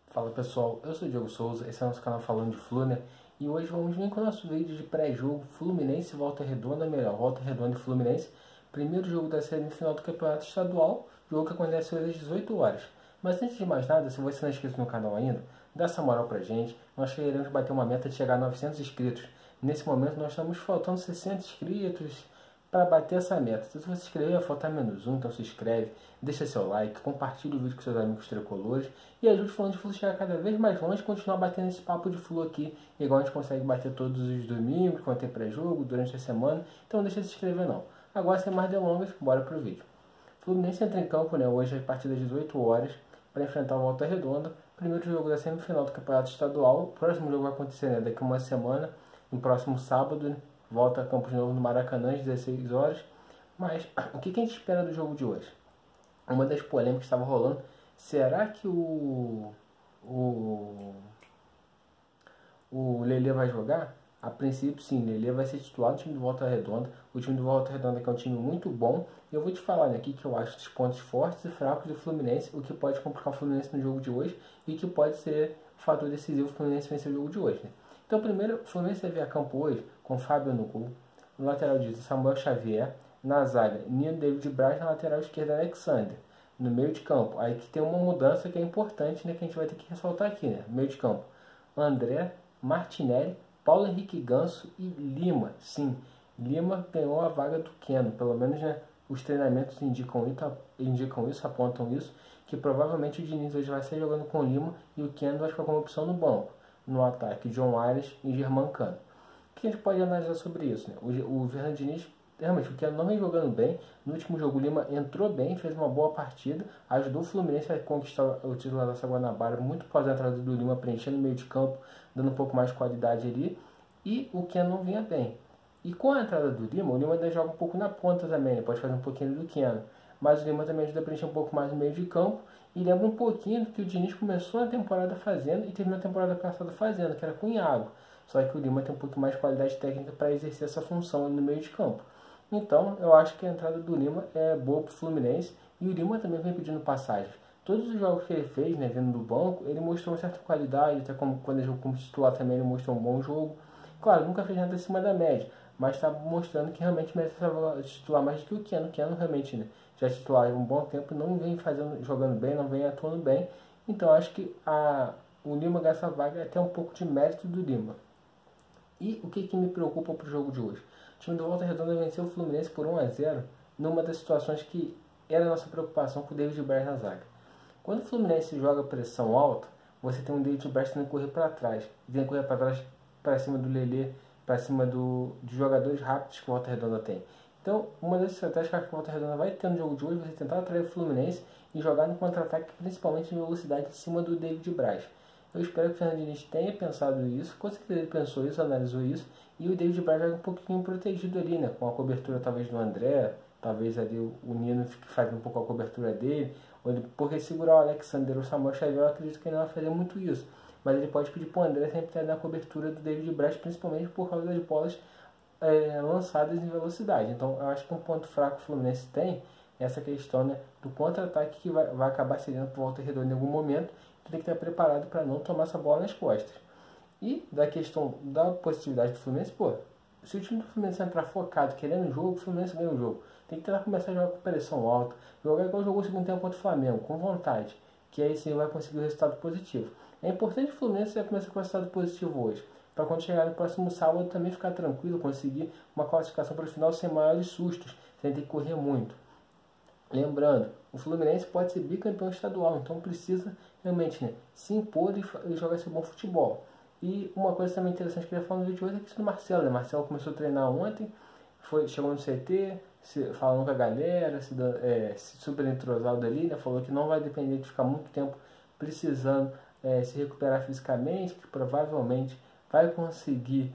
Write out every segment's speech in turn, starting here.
Fala pessoal, eu sou o Diogo Souza, esse é o nosso canal Falando de Flu, né? E hoje vamos vir com o nosso vídeo de pré-jogo Fluminense e Volta Redonda, melhor, Volta Redonda e Fluminense. Primeiro jogo da semifinal do Campeonato Estadual, jogo que acontece hoje às 18 horas. Mas antes de mais nada, se você não é inscrito no canal ainda, dá essa moral pra gente. Nós queremos bater uma meta de chegar a 900 inscritos. Nesse momento nós estamos faltando 60 inscritos para bater essa meta. Se você se inscrever, vai faltar menos um, então se inscreve, deixa seu like, compartilha o vídeo com seus amigos tricolores e ajude o Falando de Flu a chegar cada vez mais longe e continuar batendo esse papo de Flu aqui, igual a gente consegue bater todos os domingos, quando tem pré-jogo, durante a semana, então não deixa de se inscrever não. Agora, sem mais delongas, bora pro vídeo. Fluminense entra em campo, né, hoje a partir das 18 horas para enfrentar o Volta Redonda, primeiro jogo da semifinal do Campeonato Estadual. O próximo jogo vai acontecer, né, daqui a uma semana, no próximo sábado, né? Volta a Campos Novo no Maracanã às 16 horas. Mas o que a gente espera do jogo de hoje? Uma das polêmicas que estava rolando, será que o Lelê vai jogar? A princípio sim, Lelê vai ser titular do time do Volta Redonda. O time do Volta Redonda que é um time muito bom. E eu vou te falar, né, aqui que eu acho os pontos fortes e fracos do Fluminense, o que pode complicar o Fluminense no jogo de hoje e que pode ser o fator decisivo do Fluminense vencer o jogo de hoje, né? Então, primeiro, o Fluminense vai vir a campo hoje com Fábio no gol, no lateral direito Samuel Xavier, na zaga Nino David Braz, na lateral esquerda Alexander, no meio de campo. Aí que tem uma mudança que é importante, né, que a gente vai ter que ressaltar aqui, né? No meio de campo, André, Martinelli, Paulo Henrique Ganso e Lima. Sim, Lima ganhou a vaga do Keno, pelo menos, né, os treinamentos indicam isso, apontam isso, que provavelmente o Diniz hoje vai sair jogando com Lima e o Keno vai ficar como opção no banco. No ataque, John Aires e Germancano. O que a gente pode analisar sobre isso, né? O Fernando Diniz, realmente, o Keno não vem jogando bem. No último jogo, o Lima entrou bem, fez uma boa partida, ajudou o Fluminense a conquistar o título da Guanabara, muito após a entrada do Lima, preenchendo o meio de campo, dando um pouco mais de qualidade ali. E o Keno não vinha bem. E com a entrada do Lima, o Lima ainda joga um pouco na ponta também, né? Pode fazer um pouquinho do Keno. Mas o Lima também ajuda a preencher um pouco mais no meio de campo. E lembra um pouquinho do que o Diniz começou a temporada fazendo e terminou a temporada passada fazendo, que era com o Iago. Só que o Lima tem um pouco mais de qualidade técnica para exercer essa função no meio de campo. Então, eu acho que a entrada do Lima é boa para o Fluminense. E o Lima também vem pedindo passagens. Todos os jogos que ele fez, né, vindo do banco, ele mostrou uma certa qualidade. Até como quando ele jogou como titular também, ele mostrou um bom jogo. Claro, nunca fez nada acima da média, mas está mostrando que realmente merece titular mais do que o Keno. O Keno realmente, né, já titular há um bom tempo, não vem jogando bem, não vem atuando bem. Então acho que o Lima ganhar essa vaga é até um pouco de mérito do Lima. E o que me preocupa para o jogo de hoje? O time do Volta Redonda venceu o Fluminense por 1-0 numa das situações que era a nossa preocupação com o David Braz na zaga. Quando o Fluminense joga pressão alta, você tem um David Braz tendo que correr para trás. E tem que correr para trás, para cima do Lelê, para cima dos jogadores rápidos que o Volta Redonda tem. Então, uma das estratégias que a Volta Redonda vai ter no jogo de hoje, você tentar atrair o Fluminense e jogar no contra-ataque, principalmente em velocidade, em cima do David Braz. Eu espero que o Fernando Diniz tenha pensado isso, com certeza ele pensou isso, analisou isso, e o David Braz vai um pouquinho protegido ali, né, com a cobertura talvez do André, talvez ali o Nino fique fazendo um pouco a cobertura dele, porque segurar o Alexander ou o Samuel Xavier, eu acredito que ele não vai fazer muito isso. Mas ele pode pedir para o André sempre estar na cobertura do David Braz, principalmente por causa das bolas lançadas em velocidade. Então eu acho que um ponto fraco que o Fluminense tem é essa questão, né, do contra-ataque que vai acabar cedendo para o Volta Redonda em algum momento. Então tem que estar preparado para não tomar essa bola nas costas. E da questão da positividade do Fluminense, pô, se o time do Fluminense entrar focado, querendo o jogo, o Fluminense ganha o jogo. Tem que tentar começar a jogar com pressão alta, jogar igual jogou o segundo tempo contra o Flamengo, com vontade, que aí sim vai conseguir o resultado positivo. É importante que o Fluminense já comece com o resultado positivo hoje, para quando chegar no próximo sábado também ficar tranquilo, conseguir uma classificação para o final sem maiores sustos, sem ter que correr muito. Lembrando, o Fluminense pode ser bicampeão estadual, então precisa realmente, né, se impor e jogar esse bom futebol. E uma coisa também interessante que eu queria falar no vídeo de hoje é a questão do Marcelo, né? Marcelo começou a treinar ontem, chegou no CT, falando com a galera, se super entrosado ali, né? Falou que não vai depender de ficar muito tempo precisando se recuperar fisicamente, que provavelmente vai conseguir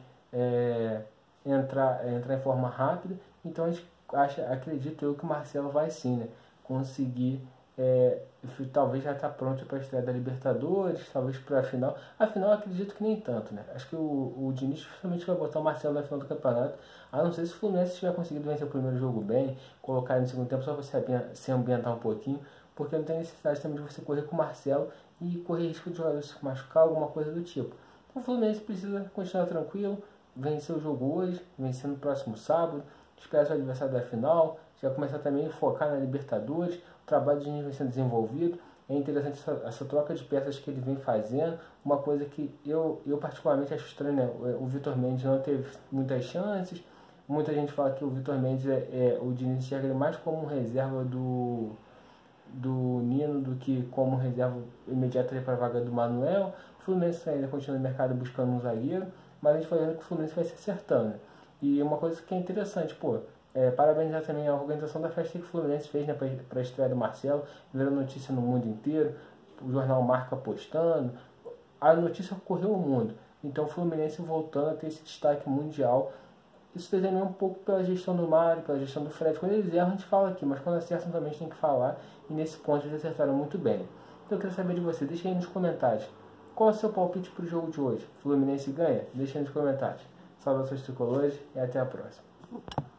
entrar em forma rápida. Então a gente acredito eu que o Marcelo vai sim, né, conseguir, talvez já está pronto para a estreia da Libertadores, talvez para a final. A final eu acredito que nem tanto, né? Acho que o Diniz dificilmente vai botar o Marcelo na final do campeonato, a não ser se o Fluminense tiver conseguido vencer o primeiro jogo bem, colocar ele no segundo tempo só para se ambientar um pouquinho, porque não tem necessidade também de você correr com o Marcelo e correr risco de jogador se machucar, alguma coisa do tipo. Então o Fluminense precisa continuar tranquilo, vencer o jogo hoje, vencer no próximo sábado, esperar seu adversário da final, já começar também a focar na Libertadores, o trabalho de Diniz vem sendo desenvolvido. É interessante essa troca de peças que ele vem fazendo, uma coisa que eu particularmente acho estranho, né? O Vitor Mendes não teve muitas chances, muita gente fala que o Vitor Mendes o Diniz enxerga ele mais como reserva do Nino do que como reserva imediata para a vaga do Manuel. O Fluminense ainda continua no mercado buscando um zagueiro, mas a gente vai vendo que o Fluminense vai se acertando. E uma coisa que é interessante, parabenizar também a organização da festa que o Fluminense fez, né, para a estreia do Marcelo, virou notícia no mundo inteiro, o jornal Marca postando, a notícia correu o mundo. Então o Fluminense voltando a ter esse destaque mundial. Isso desenha um pouco pela gestão do Mário, pela gestão do Fred. Quando eles erram, a gente fala aqui, mas quando acertam também a gente tem que falar. E nesse ponto eles acertaram muito bem. Então eu quero saber de você, deixa aí nos comentários. Qual é o seu palpite para o jogo de hoje? Fluminense ganha? Deixa aí nos comentários. Saudações tricolores e até a próxima.